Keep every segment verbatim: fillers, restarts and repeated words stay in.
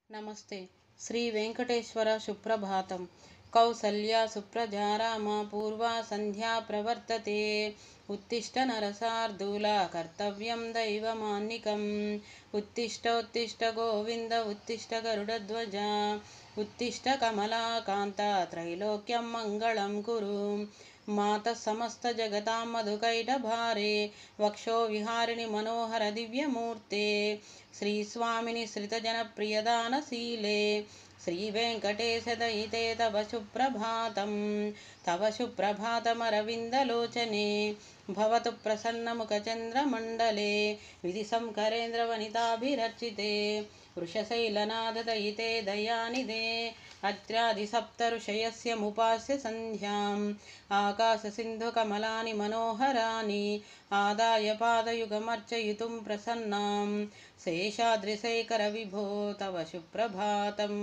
नमस्ते। श्री वेंकटेश्वर सुप्रभातम। कौसल्या सुप्रजा राम पूर्वा संध्या प्रवर्तते। उत्तिष्ठ नरसार्दूला कर्तव्यं दैवमान्निकम्। उत्तिष्ठ उत्तिष्ठ गोविंद उत्तिष्ठ गरुडध्वजा। उत्तिष्ठ कमलाकान्ता त्रैलोक्यं मंगलं कुरु। मातः समस्त जगतां मधुकैटभारे वक्षो विहारिणि मनोहर दिव्यमूर्ते। श्री स्वामिनि श्रितजनप्रियदानशीले श्री वेंकटेश दयिते तव सुप्रभातं। तव सुप्रभातमरविन्दलोचने भवतु प्रसन्नमुखचन्द्रमण्डले विधिसंकरेन्द्रवनिताभिरर्चिते। वृषशैलनाथ दयिते दयानिधे अत्र्यादिसप्तऋषयस्य मुपास्य सन्ध्याम्। आकाशसिन्धुकमलानि मनोहराणि आदाय पादयुगमर्चयितुं प्रसन्नाम्। शेषाद्रिशेखर विभो तव सुप्रभातम्।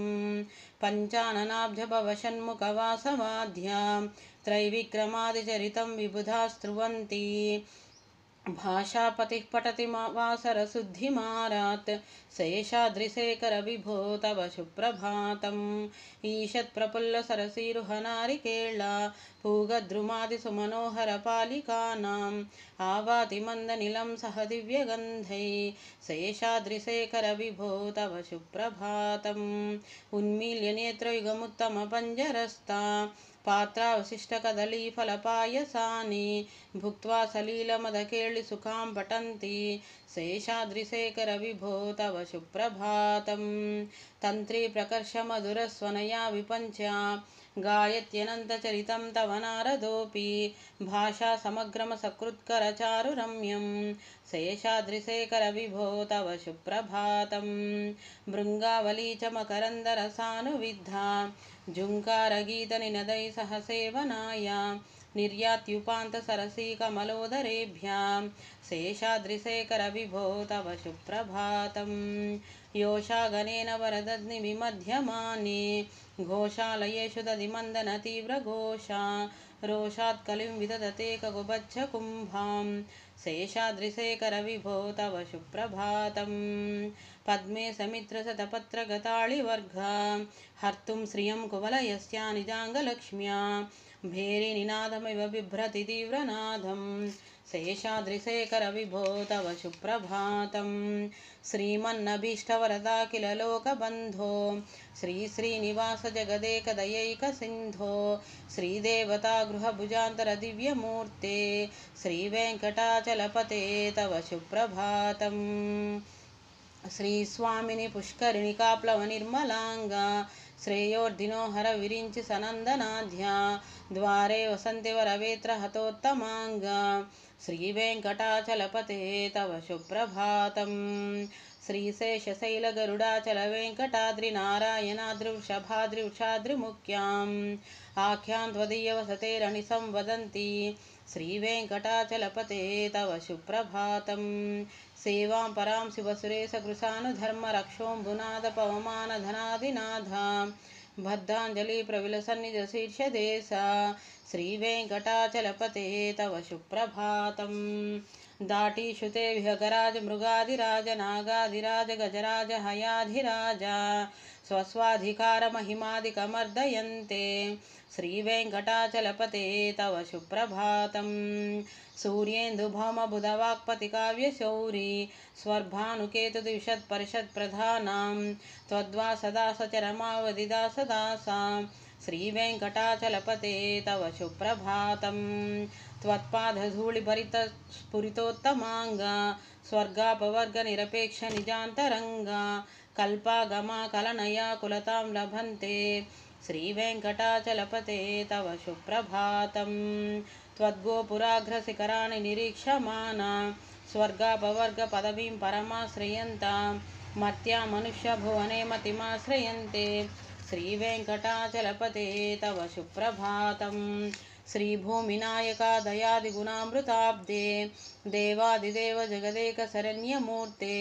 पञ्चाननाब्जभवषण्मुखवासवाद्यां त्रैविक्रमादिचरितं विबुधास्त्रुवन्ति। भाषापतिः पठति वासरशुद्धिमारात् शेषाद्रिशेखर विभो तव सुप्रभातम्। ईषत्प्रफुल्लसरसीरुहनारिकेला पूगद्रुमादिसुमनोहरपालिकानाम् आवाति मन्दनिलं सह दिव्यगन्धै शेषाद्रिशेखर विभो तव सुप्रभातम्। उन्मील्य नेत्रयुगमुत्तमपञ्जरस्था पात्रावशिष्टकदलीफलपायसानि भुक्त्वा सलीलमदकेळिसुखां पठन्ति शेषाद्रिशेखर विभो तव सुप्रभातम्। तन्त्री प्रकर्षमधुरस्वनया विपञ्च्या गायत्यनन्तचरितं तव नारदोऽपि भाषा समग्रमसकृत्करचारुरम्यं शेषाद्रिशेखर विभो तव सुप्रभातम्। भृङ्गावली च मकरन्दरसानुविद्धा झुङ्कारगीतनिनदैः सह सेवनाय निर्यात्युपान्तसरसी कमलोदरेभ्यां शेषाद्रिशेखर विभो तव सुप्रभातम्। योषागणेन वरदग्निविमध्यमाने घोषालयेषु दधिमन्दनतीव्रघोषा रोषात् कलिं विदधते खगोबच्छकुम्भां शेषाद्रिशेखर विभो तव सुप्रभातम्। पद्मे समित्रशतपत्रगताळिवर्गा हर्तुं श्रियं कुवलयस्या निजाङ्गलक्ष्म्या भेरीनिनादमिव बिभ्रति तीव्रनादं शेषाद्रिशेखर विभो तव सुप्रभातम्। श्रीमन्नभीष्टवरदाखिल लोकबन्धो श्री श्रीनिवास जगदेकदयैकसिन्धो श्रीदेवता गृहभुजान्तर दिव्यमूर्ते श्रीवेङ्कटाचलपते तव सुप्रभातम्। श्री स्वामिनि पुष्करिणिकाप्लवनिर्मलाङ्गा श्रेयोर्दिनो हर विरिञ्चि सनन्दनाध्या द्वारे वसन्ति वरवेत्र हतोत्तमाङ्गा श्रीवेङ्कटाचलपते तव सुप्रभातम्। श्रीशेषशैलगरुडाचल वेङ्कटाद्रिनारायणाद्रिवृषभाद्रिवृषाद्रिमुख्याम् आख्यां त्वदीयवसतेरनिशं वदन्ति श्रीवेङ्कटाचलपते तव सुप्रभातम्। सेवां परां शिवसुरेशकृशानुधर्मरक्षोऽम्बुनाद पवमानधनादिनाथा बद्धाञ्जलिप्रविलसन्निजशीर्षदेशा श्रीवेङ्कटाचलपते तव सुप्रभातम्। दाटीशुते विहगराज मृगाधिराज नागाधिराज गजराज हयाधिराज स्वस्वाधिकारमहिमादिकमर्दयन्ते श्रीवेङ्कटाचलपते तव सुप्रभातम्। सूर्येन्दुभौमबुधवाक्पतिकाव्यशौरी स्वर्भानुकेतुद्विषत्परिषत्प्रधानां त्वद्वा सदा सचरमावधिदासदासां श्रीवेङ्कटाचलपते तव सुप्रभातम्। त्वत्पादधूलिभरितस्फुरितोत्तमाङ्गा स्वर्गापवर्गनिरपेक्षनिजान्तरङ्गा कल्पागमा कलनया कुलतां लभन्ते श्रीवेङ्कटाचलपते तव सुप्रभातम्। त्वद्गोपुराग्रशिखराणि निरीक्षमाना स्वर्गापवर्गपदवीं परमाश्रयन्तां मर्त्या मनुष्यभुवने मतिमाश्रयन्ते श्रीवेङ्कटाचलपते तव सुप्रभातम्। श्रीभूमिनायका दयादिगुणामृताब्दे देवादिदेव जगदेकशरण्यमूर्ते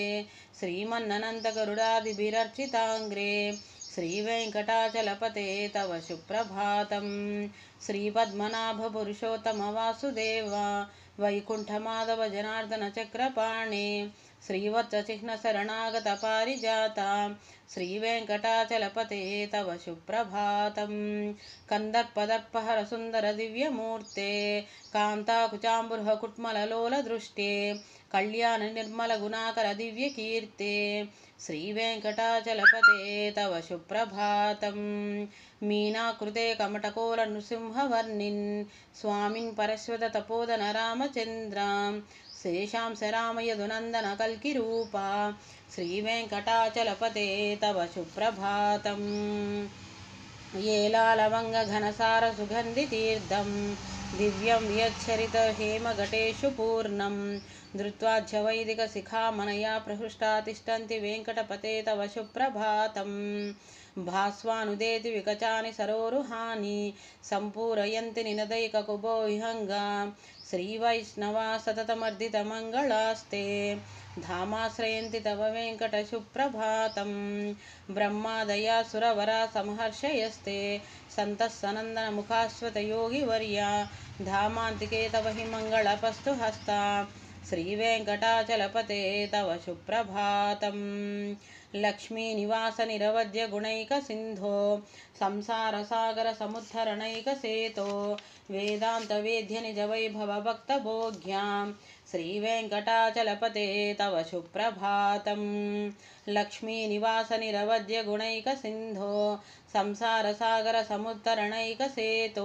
श्रीमन्ननन्तगरुडादिभिरर्चिताङ्ग्रे श्रीवेङ्कटाचलपते तव सुप्रभातम्। श्रीपद्मनाभपुरुषोत्तम वासुदेव वैकुण्ठमाधव जनार्दन चक्रपाणे श्रीवत्सचिह्नशरणागतपारिजाता श्रीवेङ्कटाचलपते तव सुप्रभातं कन्दर्पदर्पहरसुन्दरदिव्यमूर्ते कान्ताकुचाम्बुर्हकुट्मललोलदृष्टे कल्याणनिर्मलगुणाकरदिव्यकीर्ते श्रीवेङ्कटाचलपते तव सुप्रभातं मीनाकृते कमटकोलनृसिंहवर्णिन् स्वामिन् परश्वततपोधन रामचन्द्रां शेषांश रामयदुनन्दन कल्किरूपा श्रीवेङ्कटाचलपते तव सुप्रभातं येलालवङ्गघनसारसुगन्धितीर्थं दिव्यं यच्छरितहेमघटेषु पूर्णं धृत्वा च वैदिकशिखामणया प्रहृष्टा तिष्ठन्ति वेङ्कटपते तव सुप्रभातं भास्वानुदेति विकचानि सरोरुहानि सम्पूरयन्ति निनदैककुबोविहङ्गा श्रीवैष्णवा सततमर्दितमङ्गलास्ते धामाश्रयन्ति तव वेङ्कटसुप्रभातं ब्रह्मादया सुरवरा समहर्षयस्ते सन्तः सनन्दनमुखाश्वतयोगिवर्या धामान्तिके तव हि मङ्गलपस्तु हस्ता श्रीवेङ्कटाचलपते तव सुप्रभातं लक्ष्मीनिवासनिरवद्य गुणैकसिन्धो संसारसागरसमुद्धरणैकसेतो वेदान्तवेद्यनिजवैभवभक्तभोग्यां श्रीवेङ्कटाचलपते तव सुप्रभातं लक्ष्मीनिवासनिरवद्य गुणैकसिन्धो संसारसागरसमुद्धरणैकसेतो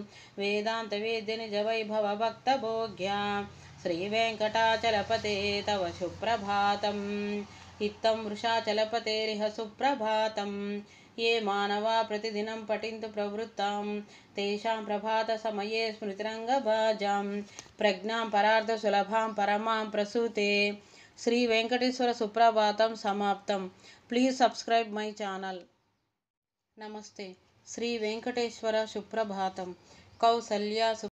वेदान्तवेद्यनिजवैभवभक्तभोग्यां श्रीवेङ्कटाचलपते तव सुप्रभातं इत्थं वृषाचलपतेरिह सुप्रभातं ये मानवा प्रतिदिनं पठन्तु प्रवृत्तां तेषां प्रभातसमये स्मृतिरङ्गभाजां प्रज्ञां परार्धसुलभां परमां प्रसूते श्री वेंकटेश्वर सुप्रभातं समाप्तं। Please subscribe my channel. नमस्ते। श्री वेंकटेश्वर सुप्रभातं। कौसल्या